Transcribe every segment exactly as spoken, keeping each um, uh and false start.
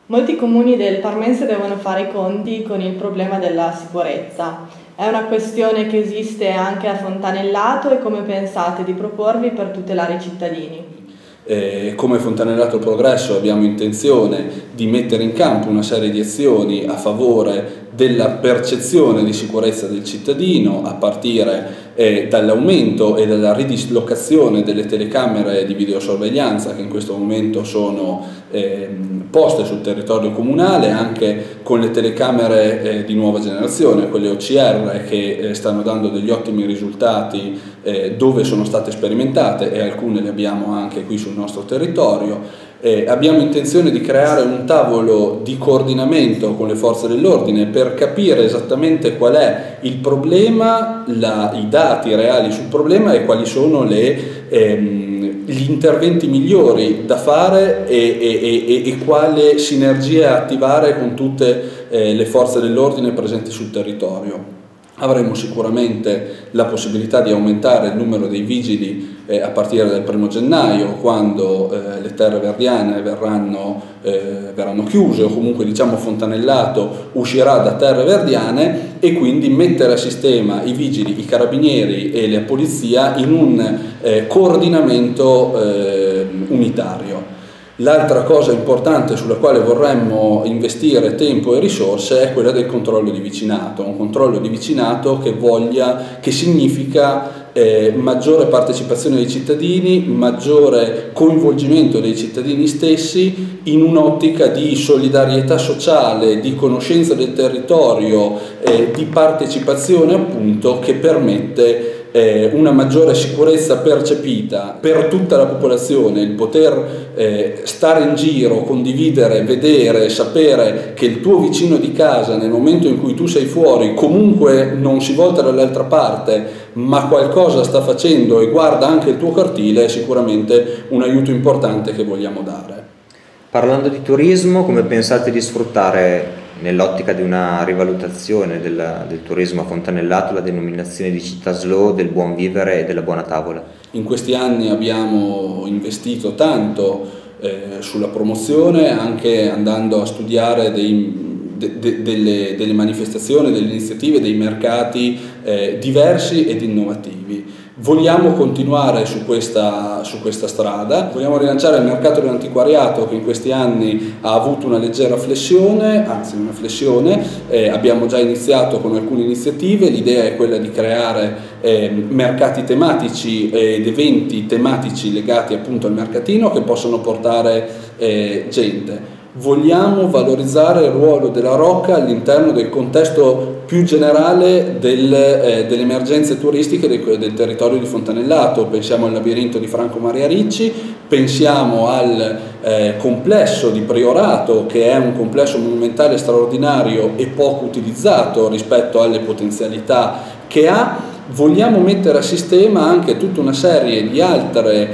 Molti comuni del Parmense devono fare i conti con il problema della sicurezza. È una questione che esiste anche a Fontanellato e come pensate di proporvi per tutelare i cittadini? Eh, come Fontanellato Progresso abbiamo intenzione di mettere in campo una serie di azioni a favore della percezione di sicurezza del cittadino, a partire eh, dall'aumento e dalla ridislocazione delle telecamere di videosorveglianza che in questo momento sono eh, poste sul territorio comunale, anche con le telecamere eh, di nuova generazione, quelle O C R che eh, stanno dando degli ottimi risultati eh, dove sono state sperimentate, e alcune le abbiamo anche qui sul nostro territorio. Eh, abbiamo intenzione di creare un tavolo di coordinamento con le forze dell'ordine per capire esattamente qual è il problema, la, i dati reali sul problema e quali sono le, ehm, gli interventi migliori da fare e, e, e, e quale sinergia attivare con tutte eh, le forze dell'ordine presenti sul territorio. Avremo sicuramente la possibilità di aumentare il numero dei vigili eh, a partire dal primo gennaio, quando eh, le terre verdiane verranno, eh, verranno chiuse, o comunque diciamo Fontanellato uscirà da terre verdiane, e quindi mettere a sistema i vigili, i carabinieri e la polizia in un eh, coordinamento eh, unitario. L'altra cosa importante sulla quale vorremmo investire tempo e risorse è quella del controllo di vicinato, un controllo di vicinato che voglia, che significa eh, maggiore partecipazione dei cittadini, maggiore coinvolgimento dei cittadini stessi in un'ottica di solidarietà sociale, di conoscenza del territorio, eh, di partecipazione appunto, che permette una maggiore sicurezza percepita per tutta la popolazione, il poter eh, stare in giro, condividere, vedere, sapere che il tuo vicino di casa nel momento in cui tu sei fuori comunque non si volta dall'altra parte ma qualcosa sta facendo e guarda anche il tuo cortile, è sicuramente un aiuto importante che vogliamo dare. Parlando di turismo, come pensate di sfruttare nell'ottica di una rivalutazione del, del turismo a Fontanellato la denominazione di città slow, del buon vivere e della buona tavola? In questi anni abbiamo investito tanto eh, sulla promozione, anche andando a studiare dei, de, de, delle, delle manifestazioni, delle iniziative, dei mercati eh, diversi ed innovativi. Vogliamo continuare su questa, su questa strada, vogliamo rilanciare il mercato dell'antiquariato che in questi anni ha avuto una leggera flessione, anzi una flessione, eh, abbiamo già iniziato con alcune iniziative, l'idea è quella di creare eh, mercati tematici ed eventi tematici legati appunto al mercatino che possono portare eh, gente. Vogliamo valorizzare il ruolo della Rocca all'interno del contesto più generale del, eh, delle emergenze turistiche del, del territorio di Fontanellato. Pensiamo al labirinto di Franco Maria Ricci, pensiamo al eh, complesso di Priorato, che è un complesso monumentale straordinario e poco utilizzato rispetto alle potenzialità che ha. Vogliamo mettere a sistema anche tutta una serie di altre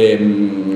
ehm,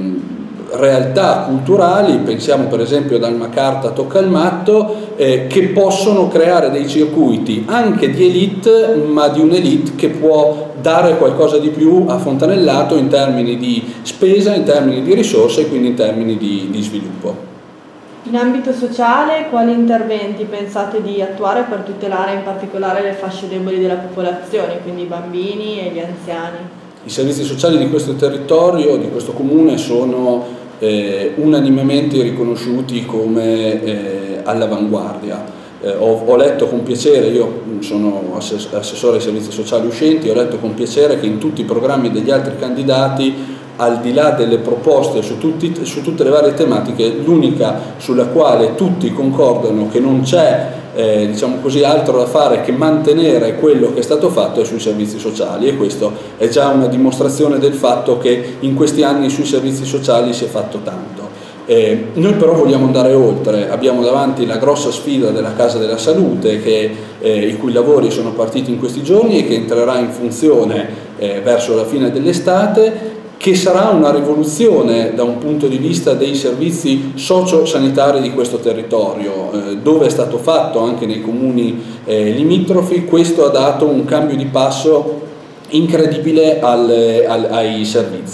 realtà culturali, pensiamo per esempio dal Macarta a Toccalmatto, eh, che possono creare dei circuiti anche di elite, ma di un'elite che può dare qualcosa di più a Fontanellato in termini di spesa, in termini di risorse e quindi in termini di, di sviluppo. In ambito sociale, quali interventi pensate di attuare per tutelare in particolare le fasce deboli della popolazione, quindi i bambini e gli anziani? I servizi sociali di questo territorio, di questo comune, sono eh, unanimemente riconosciuti come eh, all'avanguardia. Eh, ho, ho letto con piacere, io sono assessore ai servizi sociali uscenti, ho letto con piacere che in tutti i programmi degli altri candidati, al di là delle proposte su, tutti, su tutte le varie tematiche, l'unica sulla quale tutti concordano che non c'è eh, diciamo così, altro da fare che mantenere quello che è stato fatto è sui servizi sociali, e questo è già una dimostrazione del fatto che in questi anni sui servizi sociali si è fatto tanto. Eh, noi però vogliamo andare oltre, abbiamo davanti la grossa sfida della Casa della Salute, che, eh, i cui lavori sono partiti in questi giorni e che entrerà in funzione eh, verso la fine dell'estate, che sarà una rivoluzione da un punto di vista dei servizi socio-sanitari di questo territorio, eh, dove è stato fatto anche nei comuni eh, limitrofi. Questo ha dato un cambio di passo incredibile al, al, ai servizi.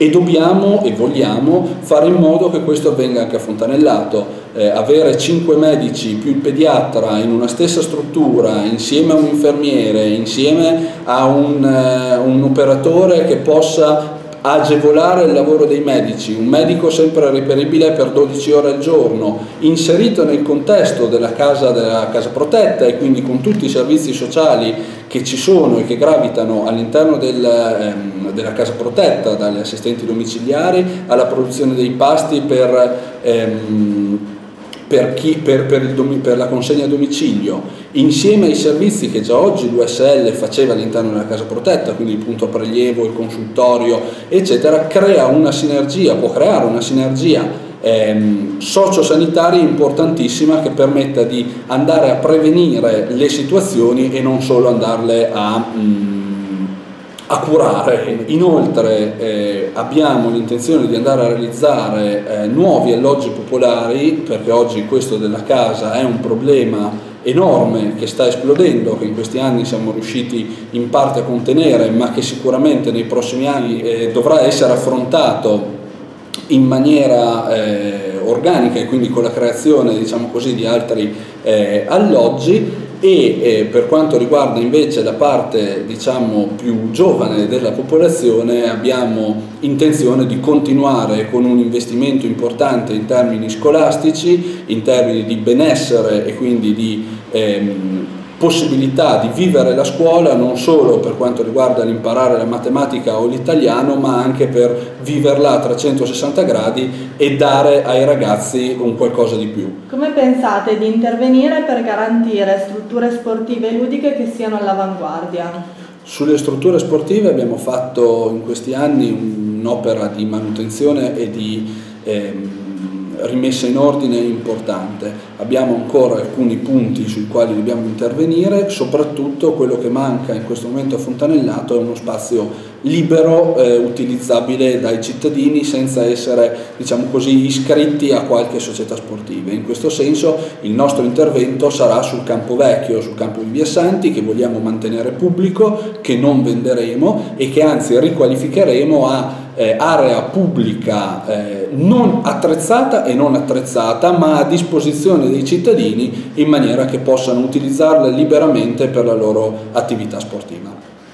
e dobbiamo e vogliamo fare in modo che questo avvenga anche a Fontanellato. Eh, avere cinque medici più il pediatra in una stessa struttura, insieme a un infermiere, insieme a un, eh, un operatore che possa agevolare il lavoro dei medici, un medico sempre reperibile per dodici ore al giorno, inserito nel contesto della casa, della casa protetta e quindi con tutti i servizi sociali che ci sono e che gravitano all'interno del, ehm, della casa protetta, dalle assistenti domiciliari alla produzione dei pasti per, ehm, per, chi, per, per, il domi, per la consegna a domicilio, insieme ai servizi che già oggi l'U S L faceva all'interno della casa protetta, quindi il punto prelievo, il consultorio, eccetera, crea una sinergia, può creare una sinergia ehm, sociosanitaria importantissima che permetta di andare a prevenire le situazioni e non solo andarle a... Mh, a curare. Inoltre eh, abbiamo l'intenzione di andare a realizzare eh, nuovi alloggi popolari, perché oggi questo della casa è un problema enorme che sta esplodendo, che in questi anni siamo riusciti in parte a contenere, ma che sicuramente nei prossimi anni eh, dovrà essere affrontato in maniera eh, organica e quindi con la creazione, diciamo così, di altri eh, alloggi. E eh, per quanto riguarda invece la parte, diciamo, più giovane della popolazione, abbiamo intenzione di continuare con un investimento importante in termini scolastici, in termini di benessere e quindi di ehm, possibilità di vivere la scuola non solo per quanto riguarda l'imparare la matematica o l'italiano, ma anche per viverla a trecentosessanta gradi e dare ai ragazzi un qualcosa di più. Come pensate di intervenire per garantire strutture sportive e ludiche che siano all'avanguardia? Sulle strutture sportive abbiamo fatto in questi anni un'opera di manutenzione e di ehm, rimessa in ordine importante. Abbiamo ancora alcuni punti sui quali dobbiamo intervenire, soprattutto quello che manca in questo momento a Fontanellato è uno spazio libero, eh, utilizzabile dai cittadini senza essere, diciamo così, iscritti a qualche società sportiva. In questo senso il nostro intervento sarà sul campo vecchio, sul campo di Via Santi, che vogliamo mantenere pubblico, che non venderemo e che anzi riqualificheremo a Eh, area pubblica eh, non attrezzata e non attrezzata, ma a disposizione dei cittadini in maniera che possano utilizzarla liberamente per la loro attività sportiva.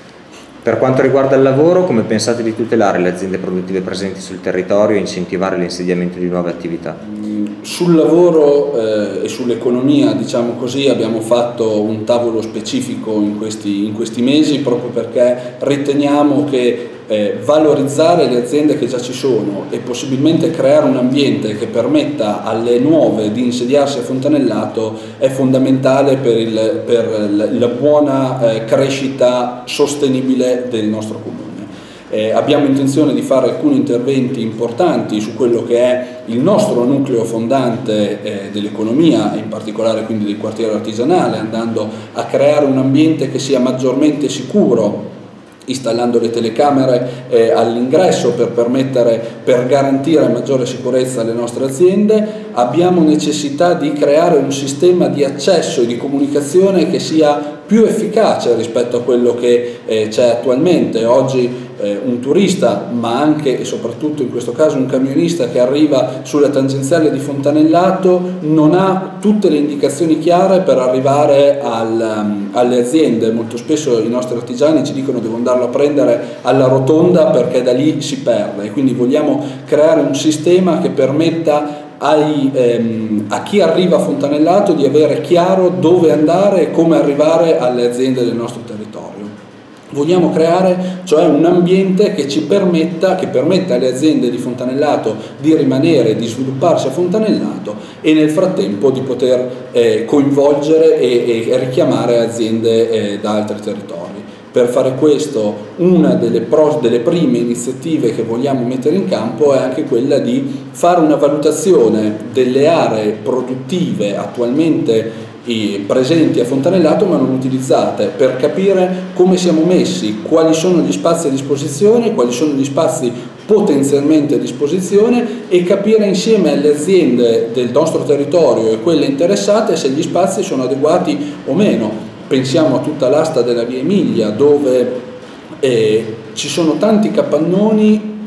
Per quanto riguarda il lavoro, come pensate di tutelare le aziende produttive presenti sul territorio e incentivare l'insediamento di nuove attività? Sul lavoro eh, e sull'economia, diciamo così, abbiamo fatto un tavolo specifico in questi, in questi mesi proprio perché riteniamo che Eh, valorizzare le aziende che già ci sono e possibilmente creare un ambiente che permetta alle nuove di insediarsi a Fontanellato è fondamentale per, il, per la buona eh, crescita sostenibile del nostro comune. Eh, abbiamo intenzione di fare alcuni interventi importanti su quello che è il nostro nucleo fondante eh, dell'economia, in particolare quindi del quartiere artigianale, andando a creare un ambiente che sia maggiormente sicuro, installando le telecamere eh, all'ingresso per permettere, per garantire maggiore sicurezza alle nostre aziende. Abbiamo necessità di creare un sistema di accesso e di comunicazione che sia più efficace rispetto a quello che eh, c'è attualmente. Oggi eh, un turista, ma anche e soprattutto in questo caso un camionista che arriva sulla tangenziale di Fontanellato non ha tutte le indicazioni chiare per arrivare al, um, alle aziende. Molto spesso i nostri artigiani ci dicono devo andarlo a prendere alla rotonda perché da lì si perde, e quindi vogliamo creare un sistema che permetta Ai, ehm, a chi arriva a Fontanellato di avere chiaro dove andare e come arrivare alle aziende del nostro territorio. Vogliamo creare cioè un ambiente che ci permetta, che permetta alle aziende di Fontanellato di rimanere, di svilupparsi a Fontanellato e nel frattempo di poter eh, coinvolgere e, e richiamare aziende eh, da altri territori. Per fare questo, una delle, pro, delle prime iniziative che vogliamo mettere in campo è anche quella di fare una valutazione delle aree produttive attualmente presenti a Fontanellato ma non utilizzate, per capire come siamo messi, quali sono gli spazi a disposizione, quali sono gli spazi potenzialmente a disposizione e capire insieme alle aziende del nostro territorio e quelle interessate se gli spazi sono adeguati o meno. Pensiamo a tutta l'asta della via Emilia dove eh, ci sono tanti capannoni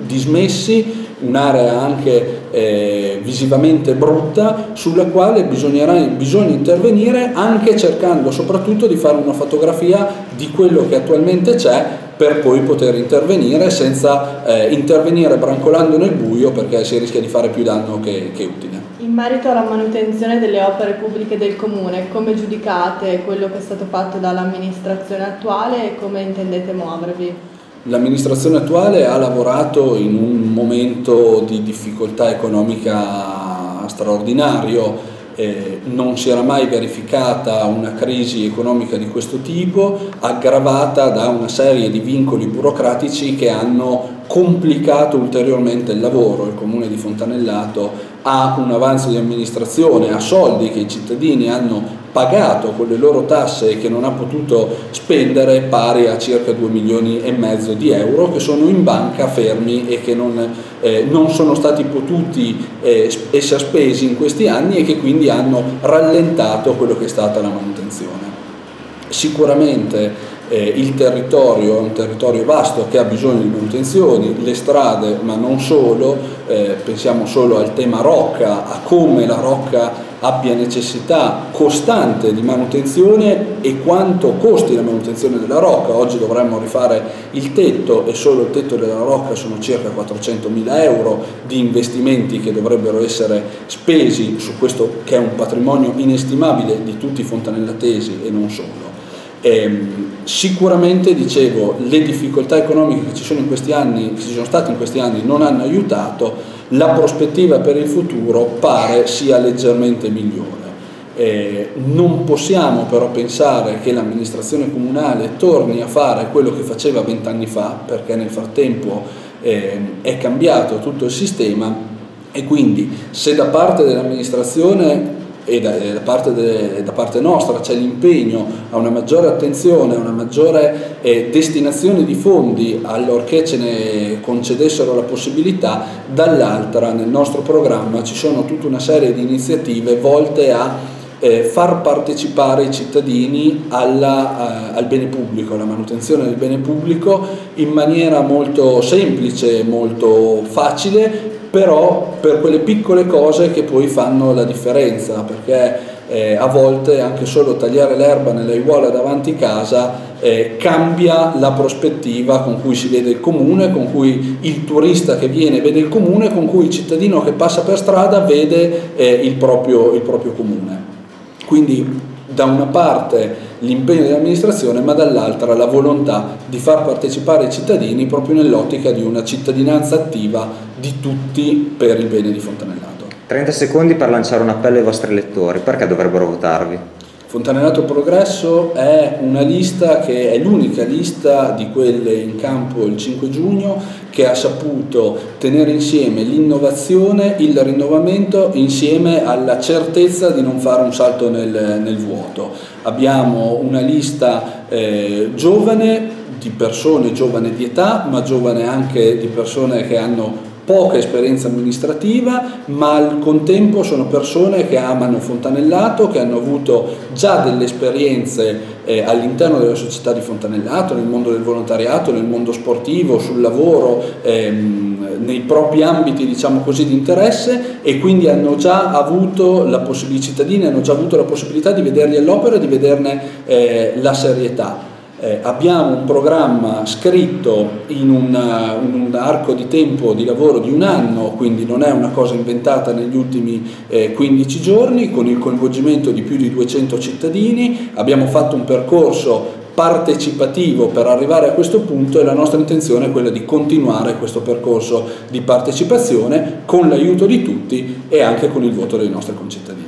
dismessi, un'area anche eh, visivamente brutta, sulla quale bisognerà, bisogna intervenire, anche cercando soprattutto di fare una fotografia di quello che attualmente c'è, per poi poter intervenire senza eh, intervenire brancolando nel buio, perché si rischia di fare più danno che, che utile. In merito alla manutenzione delle opere pubbliche del Comune, come giudicate quello che è stato fatto dall'amministrazione attuale e come intendete muovervi? L'amministrazione attuale ha lavorato in un momento di difficoltà economica straordinario, eh, non si era mai verificata una crisi economica di questo tipo, aggravata da una serie di vincoli burocratici che hanno complicato ulteriormente il lavoro. Il Comune di Fontanellato ha un avanzo di amministrazione, ha soldi che i cittadini hanno pagato con le loro tasse e che non ha potuto spendere, pari a circa due milioni e mezzo di euro, che sono in banca fermi e che non, eh, non sono stati potuti eh, essere spesi in questi anni e che quindi hanno rallentato quello che è stata la manutenzione. Sicuramente eh, il territorio è un territorio vasto che ha bisogno di manutenzioni, le strade, ma non solo, eh, pensiamo solo al tema rocca, a come la rocca abbia necessità costante di manutenzione e quanto costi la manutenzione della rocca. Oggi dovremmo rifare il tetto e solo il tetto della rocca sono circa quattrocentomila euro di investimenti che dovrebbero essere spesi su questo che è un patrimonio inestimabile di tutti i fontanellatesi e non solo. Eh, sicuramente, dicevo, le difficoltà economiche che ci sono in questi anni, che ci sono state in questi anni, non hanno aiutato. La prospettiva per il futuro pare sia leggermente migliore. Eh, non possiamo però pensare che l'amministrazione comunale torni a fare quello che faceva vent'anni fa, perché nel frattempo eh, è cambiato tutto il sistema, e quindi se da parte dell'amministrazione e da, da, parte de, da parte nostra c'è l'impegno a una maggiore attenzione, a una maggiore eh, destinazione di fondi allorché ce ne concedessero la possibilità, dall'altra nel nostro programma ci sono tutta una serie di iniziative volte a eh, far partecipare i cittadini alla, eh, al bene pubblico, alla manutenzione del bene pubblico in maniera molto semplice, molto facile, però per quelle piccole cose che poi fanno la differenza, perché eh, a volte anche solo tagliare l'erba nell'aiuola davanti casa eh, cambia la prospettiva con cui si vede il comune, con cui il turista che viene vede il comune, con cui il cittadino che passa per strada vede eh, il proprio, il proprio comune. Quindi da una parte l'impegno dell'amministrazione, ma dall'altra la volontà di far partecipare i cittadini proprio nell'ottica di una cittadinanza attiva di tutti per il bene di Fontanellato. trenta secondi per lanciare un appello ai vostri elettori, perché dovrebbero votarvi? Fontanellato Progresso è una lista che è l'unica lista di quelle in campo il cinque giugno che ha saputo tenere insieme l'innovazione, il rinnovamento insieme alla certezza di non fare un salto nel, nel vuoto. Abbiamo una lista eh, giovane, di persone giovane di età, ma giovane anche di persone che hanno poca esperienza amministrativa, ma al contempo sono persone che amano Fontanellato, che hanno avuto già delle esperienze eh, all'interno della società di Fontanellato, nel mondo del volontariato, nel mondo sportivo, sul lavoro, ehm, nei propri ambiti, diciamo così, di interesse, e quindi hanno già avuto la possibilità, i cittadini hanno già avuto la possibilità di vederli all'opera e di vederne eh, la serietà. Eh, abbiamo un programma scritto in, una, in un arco di tempo di lavoro di un anno, quindi non è una cosa inventata negli ultimi eh, quindici giorni, con il coinvolgimento di più di duecento cittadini. Abbiamo fatto un percorso partecipativo per arrivare a questo punto e la nostra intenzione è quella di continuare questo percorso di partecipazione con l'aiuto di tutti e anche con il voto dei nostri concittadini.